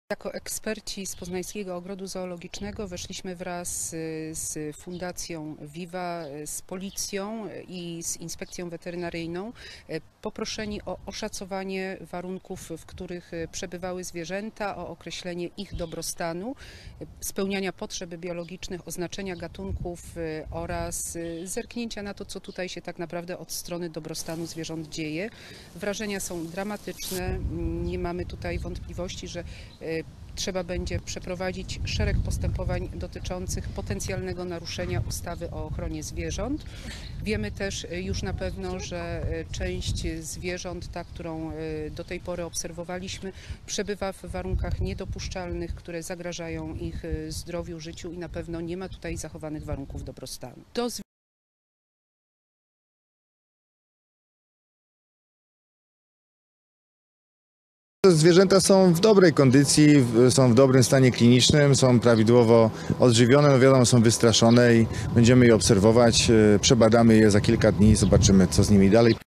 Jako eksperci z Poznańskiego Ogrodu Zoologicznego weszliśmy wraz z Fundacją Viva, z Policją i z Inspekcją Weterynaryjną, poproszeni o oszacowanie warunków, w których przebywały zwierzęta, o określenie ich dobrostanu, spełniania potrzeb biologicznych, oznaczenia gatunków oraz zerknięcia na to, co tutaj się tak naprawdę od strony dobrostanu zwierząt dzieje. Wrażenia są dramatyczne, nie mamy tutaj wątpliwości, że trzeba będzie przeprowadzić szereg postępowań dotyczących potencjalnego naruszenia ustawy o ochronie zwierząt. Wiemy też już na pewno, że część zwierząt, ta, którą do tej pory obserwowaliśmy, przebywa w warunkach niedopuszczalnych, które zagrażają ich zdrowiu, życiu i na pewno nie ma tutaj zachowanych warunków dobrostanu. Zwierzęta są w dobrej kondycji, są w dobrym stanie klinicznym, są prawidłowo odżywione, no wiadomo, są wystraszone i będziemy je obserwować, przebadamy je za kilka dni, zobaczymy, co z nimi dalej.